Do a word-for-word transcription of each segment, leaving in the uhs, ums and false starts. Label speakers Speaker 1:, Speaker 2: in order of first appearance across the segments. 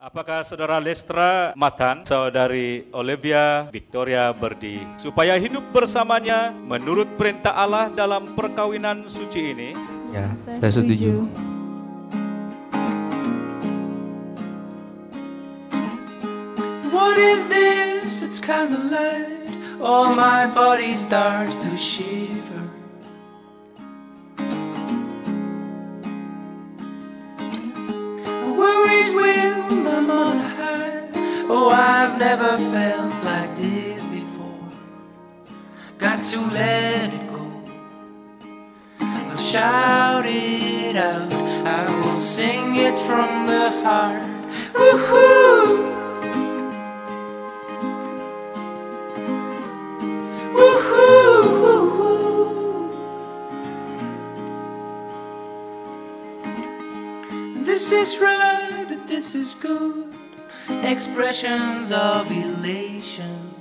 Speaker 1: Apakah saudara Lystra Matan, saudari Olivia Victoria Berdi, supaya hidup bersamanya menurut perintah Allah dalam perkawinan suci ini?
Speaker 2: Ya,
Speaker 3: Saya
Speaker 2: saya setuju.
Speaker 4: What is this? It's kinda light. All my body starts to shiver. Worries will I'm on high. Oh, I've never felt like this before. Got to let it go. I'll shout it out. I will sing it from the heart. Woohoo! This is right, this is good. Expressions of elation.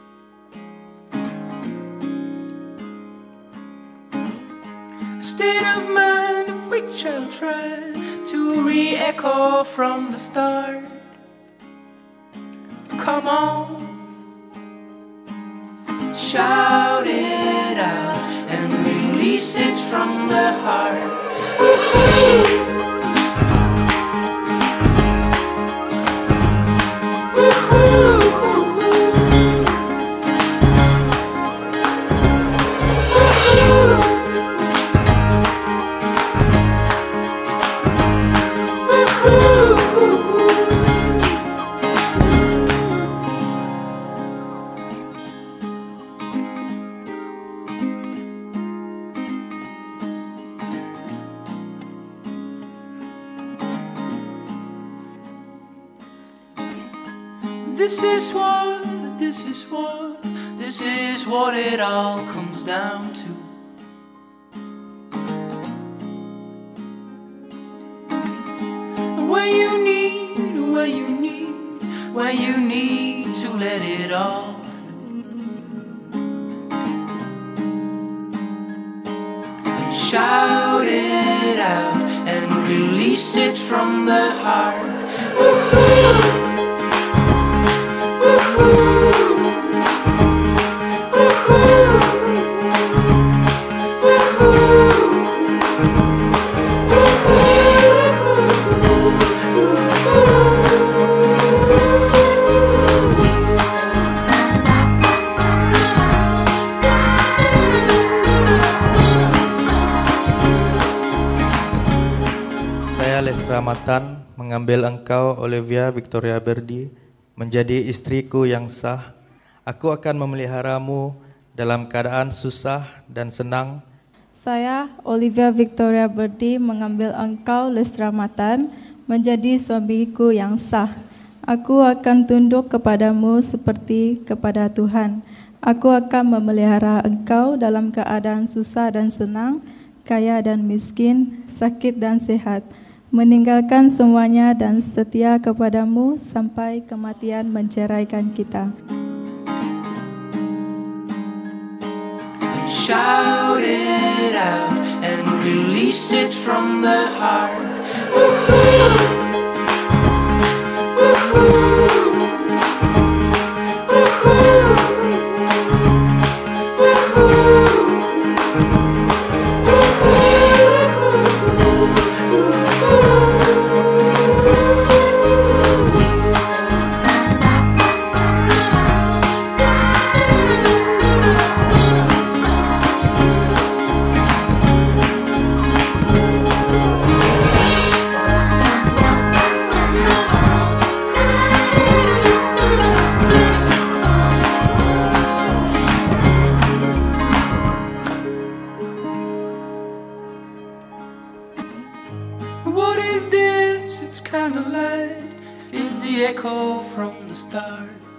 Speaker 4: A state of mind of which I'll try to re-echo from the start. Come on, shout it out and release it from the heart. Woo-hoo! This is what, this is what, this is what it all comes down to. When you need, when you need, when you need to let it all through. Shout it out and release it from the heart. Woo-hoo!
Speaker 2: Saya Lystra Matan mengambil engkau Olivia Victoria Berdi menjadi istriku yang sah. Aku akan memeliharamu dalam keadaan susah dan senang.
Speaker 3: Saya, Olivia Victoria Berdi, mengambil engkau, Lystra Matan, menjadi suamiku yang sah. Aku akan tunduk kepadamu seperti kepada Tuhan. Aku akan memelihara engkau dalam keadaan susah dan senang, kaya dan miskin, sakit dan sehat, meninggalkan semuanya dan setia kepadamu sampai kematian menceraikan kita.
Speaker 4: Shout it out and release it from the heart. Woo-hoo! Woo-hoo! What is this? It's kinda light. It's the echo from the start.